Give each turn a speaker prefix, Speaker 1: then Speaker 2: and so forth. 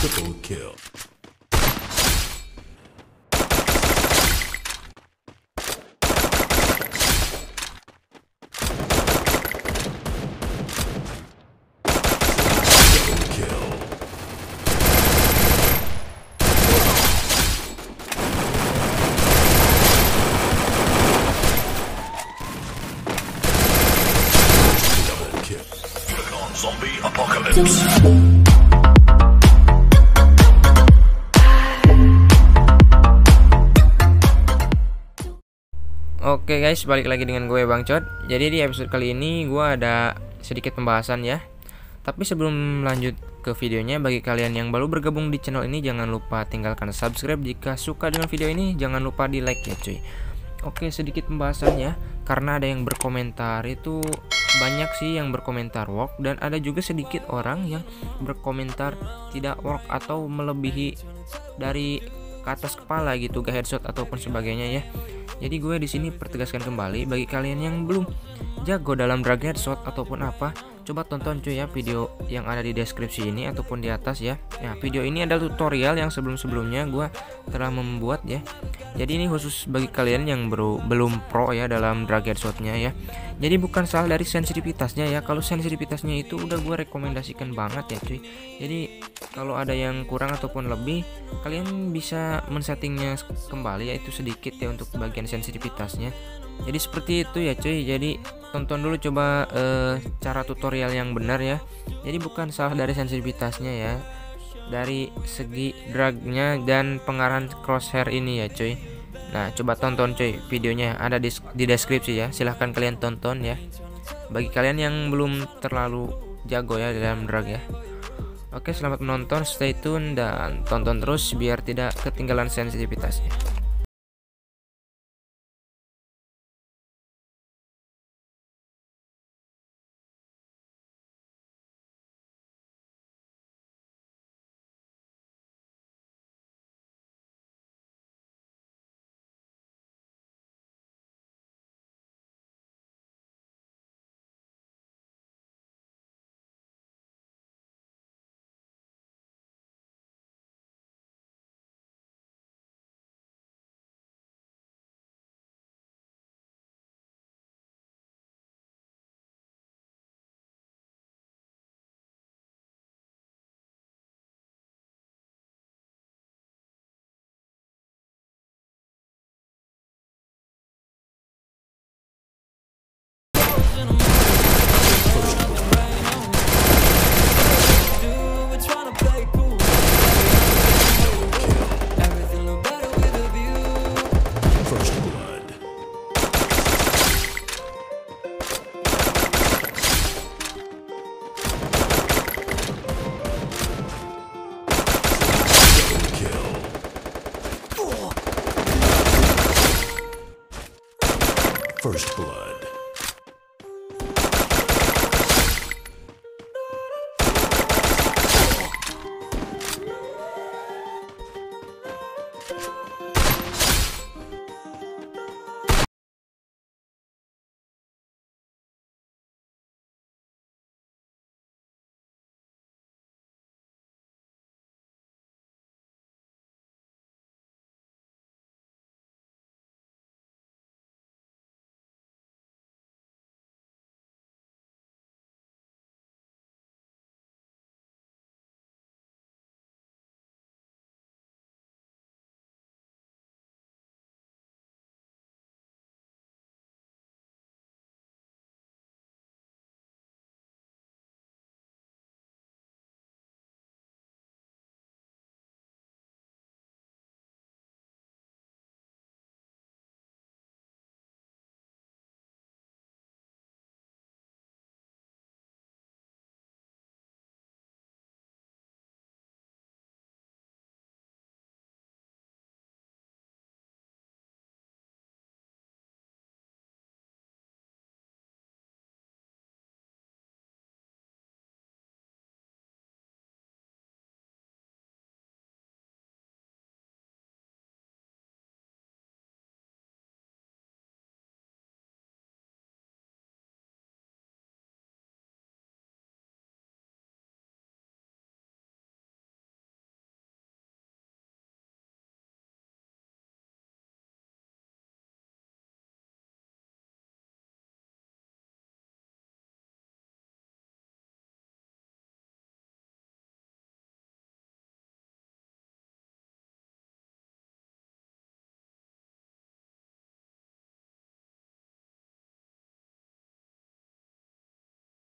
Speaker 1: Triple kill.
Speaker 2: Zombie Apocalypse.
Speaker 3: Oke guys, balik lagi dengan gue Bang Cod. Jadi di episode kali ini gue ada sedikit pembahasan ya. Tapi sebelum lanjut ke videonya, bagi kalian yang baru bergabung di channel ini, jangan lupa tinggalkan subscribe. Jika suka dengan video ini, jangan lupa di like ya cuy. Oke, sedikit pembahasannya, karena ada yang berkomentar itu banyak sih yang berkomentar work, dan ada juga sedikit orang yang berkomentar tidak work atau melebihi dari ke atas kepala gitu, gak headshot ataupun sebagainya ya. Jadi gue di sini pertegaskan kembali, bagi kalian yang belum jago dalam drag headshot ataupun apa, coba tonton cuy ya video yang ada di deskripsi ini ataupun di atas ya. Nah, video ini adalah tutorial yang sebelum-sebelumnya gue telah membuat ya. Jadi ini khusus bagi kalian yang belum pro ya dalam drag headshotnya ya. Jadi bukan salah dari sensitivitasnya ya. Kalau sensitivitasnya itu udah gue rekomendasikan banget ya cuy. Jadi kalau ada yang kurang ataupun lebih, kalian bisa men-settingnya kembali, yaitu sedikit ya untuk bagian sensitivitasnya. Jadi seperti itu ya cuy. Jadi tonton dulu coba cara tutorial yang benar ya. Jadi bukan salah dari sensitivitasnya ya, dari segi dragnya dan pengarahan crosshair ini ya cuy. Nah coba tonton cuy videonya, ada di deskripsi ya, silahkan kalian tonton ya, bagi kalian yang belum terlalu jago ya dalam drag ya. Oke, selamat menonton, stay tune dan tonton terus biar tidak ketinggalan sensitivitasnya.
Speaker 1: First blood.